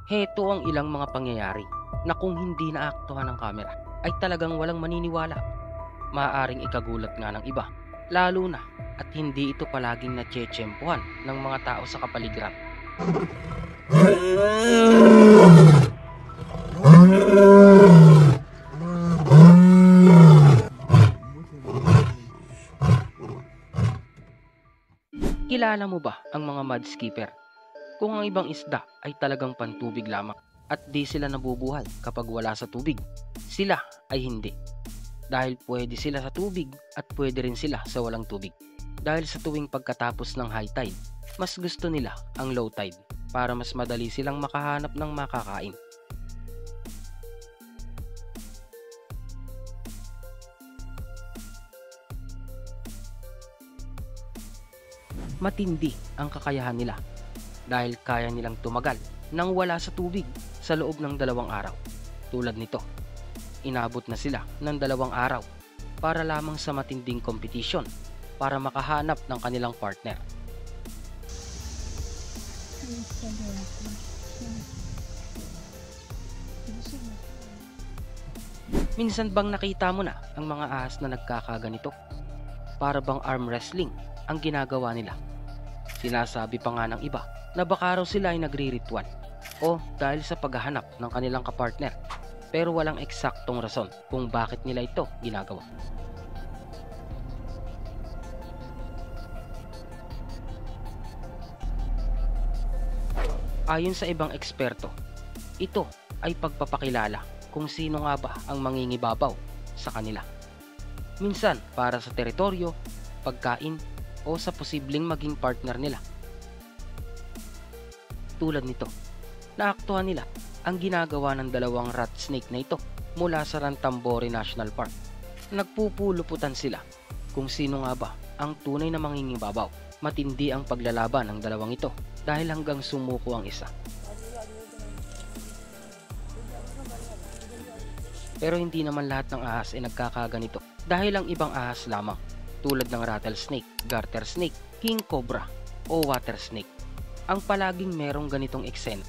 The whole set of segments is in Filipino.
Heto ang ilang mga pangyayari na kung hindi naaktuhan ng kamera ay talagang walang maniniwala. Maaaring ikagulat nga ng iba, lalo na at hindi ito palaging natsyetsyempohan ng mga tao sa kapaligiran. Kilala mo ba ang mga mudskipper? Kung ang ibang isda ay talagang pantubig lamang at di sila nabubuhay kapag wala sa tubig, sila ay hindi. Dahil pwede sila sa tubig at pwede rin sila sa walang tubig. Dahil sa tuwing pagkatapos ng high tide, mas gusto nila ang low tide para mas madali silang makahanap ng makakain. Matindi ang kakayahan nila dahil kaya nilang tumagal nang wala sa tubig sa loob ng 2 araw. Tulad nito, inabot na sila ng 2 araw para lamang sa matinding kompetisyon para makahanap ng kanilang partner. Minsan bang nakita mo na ang mga ahas na nagkakaganito? Para bang arm wrestling ang ginagawa nila. Sinasabi pa nga ng iba na baka raw sila ay nagri-ritual o dahil sa paghahanap ng kanilang kapartner, pero walang eksaktong rason kung bakit nila ito ginagawa. Ayon sa ibang eksperto, ito ay pagpapakilala kung sino nga ba ang mangingibabaw sa kanila. Minsan para sa teritoryo, pagkain, o sa posibleng maging partner nila. Tulad nito, naaktuhan nila ang ginagawa ng 2 rat snake na ito mula sa Ranthambore National Park. Nagpupuluputan sila kung sino nga ba ang tunay na mangingibabaw. Matindi ang paglalaban ng 2 ito dahil hanggang sumuko ang isa. Pero hindi naman lahat ng ahas ay nagkakaganito dahil ang ibang ahas lamang tulad ng rattlesnake, garter snake, king cobra o water snake ang palaging merong ganitong eksena.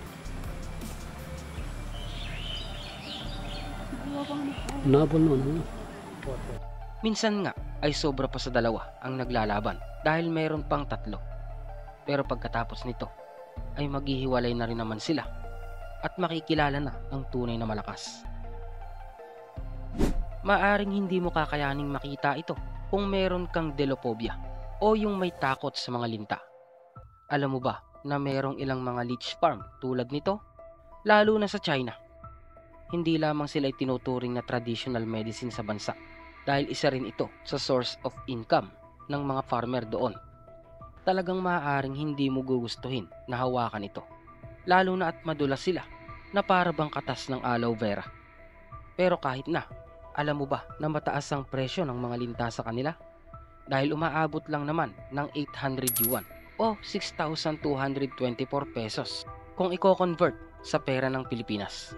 Minsan nga ay sobra pa sa 2 ang naglalaban dahil meron pang 3. Pero pagkatapos nito ay maghihiwalay na rin naman sila at makikilala na ang tunay na malakas. Maaring hindi mo kakayaning makita ito kung meron kang delophobia o yung may takot sa mga linta. Alam mo ba na merong ilang mga leech farm tulad nito? Lalo na sa China. Hindi lamang sila tinuturing na traditional medicine sa bansa dahil isa rin ito sa source of income ng mga farmer doon. Talagang maaaring hindi mo gugustuhin na hawakan ito. Lalo na at madulas sila na para bang katas ng aloe vera. Pero kahit na, alam mo ba na mataas ang presyo ng mga linta sa kanila? Dahil umaabot lang naman ng 800 yuan o 6,224 pesos kung i-convert sa pera ng Pilipinas.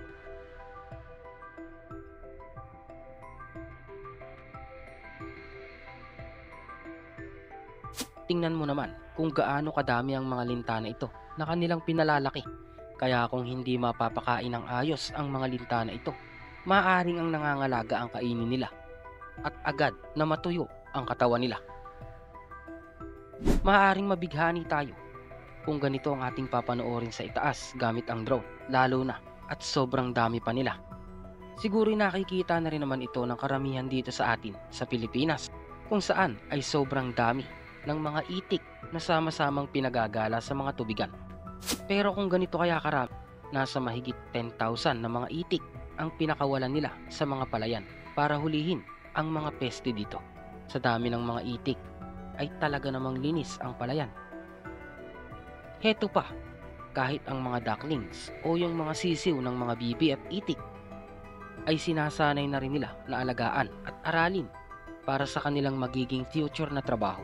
Tingnan mo naman kung gaano kadami ang mga linta na ito na kanilang pinalalaki. Kaya kung hindi mapapakain ng ayos ang mga linta na ito, maaaring ang nangangalaga ang kainin nila at agad na matuyo ang katawan nila. Maaaring mabighani tayo kung ganito ang ating papanoorin sa itaas gamit ang drone, lalo na at sobrang dami pa nila. Siguro nakikita na rin naman ito ng karamihan dito sa atin sa Pilipinas, kung saan ay sobrang dami ng mga itik na sama-samang pinagagala sa mga tubigan. Pero kung ganito kaya karami, nasa mahigit 10,000 na mga itik ang pinakawalan nila sa mga palayan para hulihin ang mga peste dito. Sa dami ng mga itik ay talaga namang linis ang palayan. Heto pa, kahit ang mga ducklings o yung mga sisiw ng mga bibi at itik ay sinasanay na rin nila na alagaan at aralin para sa kanilang magiging future na trabaho.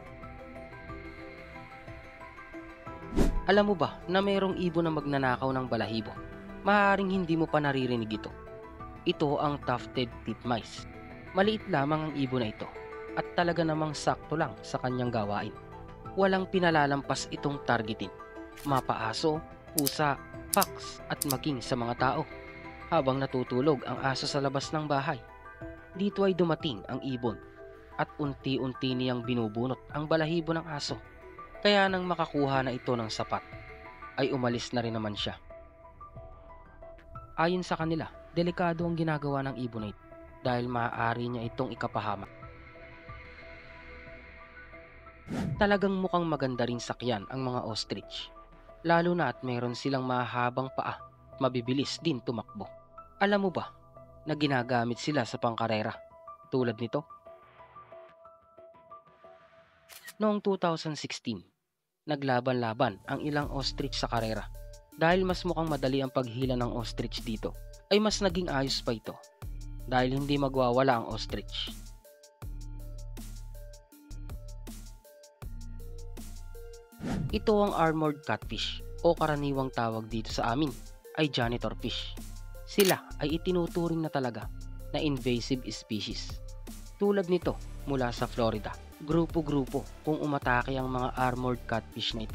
Alam mo ba na mayroong ibon na magnanakaw ng balahibo? Maaaring hindi mo pa naririnig ito. Ito ang tufted titmice. Maliit lamang ang ibon na ito at talaga namang sakto lang sa kanyang gawain. Walang pinalalampas itong targetin. Mapaaso, pusa fox at maging sa mga tao. Habang natutulog ang aso sa labas ng bahay, dito ay dumating ang ibon at unti-unti niyang binubunot ang balahibo ng aso. Kaya nang makakuha na ito ng sapat, ay umalis na rin naman siya. Ayon sa kanila, delikado ang ginagawa ng ibon na ito dahil maaari niya itong ikapahamak. Talagang mukhang maganda rin sakyan ang mga ostrich, lalo na at meron silang mahabang paa, mabibilis din tumakbo. Alam mo ba na ginagamit sila sa pangkarera tulad nito? Noong 2016, naglaban-laban ang ilang ostrich sa karera. Dahil mas mukhang madali ang paghila ng ostrich dito, ay mas naging ayos pa ito dahil hindi magwawala ang ostrich. Ito ang armored catfish o karaniwang tawag dito sa amin ay janitor fish. Sila ay itinuturing na talaga na invasive species. Tulad nito mula sa Florida, grupo-grupo kung umatake ang mga armored catfish na ito.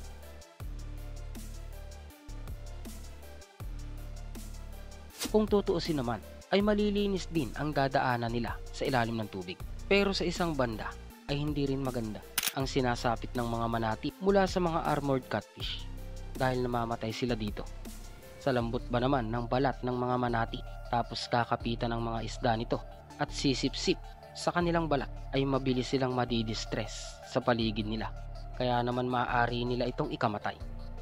Kung tutuusin naman, ay malilinis din ang dadaanan nila sa ilalim ng tubig. Pero sa isang banda ay hindi rin maganda ang sinasapit ng mga manati mula sa mga armored catfish dahil namamatay sila dito. Sa lambot ba naman ng balat ng mga manati tapos kakapitan ng mga isda nito at sisip-sip sa kanilang balat ay mabilis silang madidistress sa paligid nila. Kaya naman maaari nila itong ikamatay.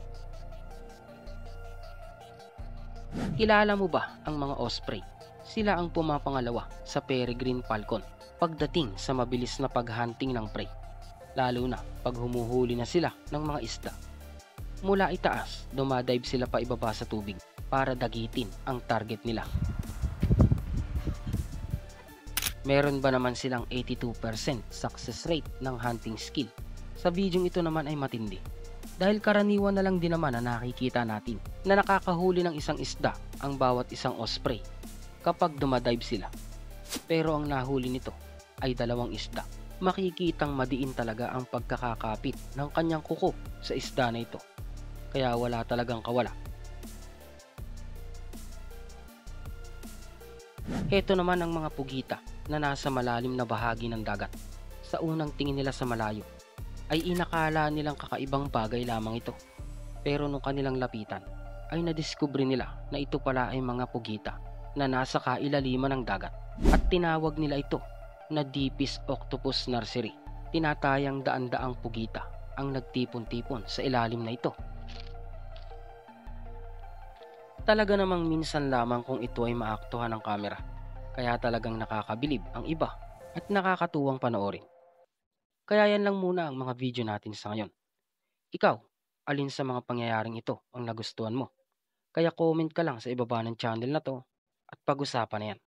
Kilala mo ba ang mga osprey? Sila ang pumapangalawa sa peregrine falcon pagdating sa mabilis na paghunting ng prey, lalo na pag humuhuli na sila ng mga isda. Mula itaas, dumadive sila pa ibaba sa tubig para dagitin ang target nila. Meron ba naman silang 82% success rate ng hunting skill? Sa bidyong ito naman ay matindi. Dahil karaniwan na lang din naman na nakikita natin na nakakahuli ng isang isda ang bawat isang osprey kapag dumadive sila. Pero ang nahuli nito ay 2 isda. Makikitang madiin talaga ang pagkakakapit ng kanyang kuko sa isda na ito. Kaya wala talagang kawala. Heto naman ang mga pugita na nasa malalim na bahagi ng dagat. Sa unang tingin nila sa malayo, ay inakala nilang kakaibang bagay lamang ito. Pero nung kanilang lapitan, ay nadiskubre nila na ito pala ay mga pugita na nasa kailaliman ng dagat. At tinawag nila ito na Deepest Octopus Nursery. Tinatayang daan-daang pugita ang nagtipon-tipon sa ilalim na ito. Talaga namang minsan lamang kung ito ay maaktuhan ng kamera. Kaya talagang nakakabilib ang iba at nakakatuwang panoorin. Kaya yan lang muna ang mga video natin sa ngayon. Ikaw, alin sa mga pangyayaring ito ang nagustuhan mo? Kaya comment ka lang sa ibaba ng channel na to at pag-usapan na yan.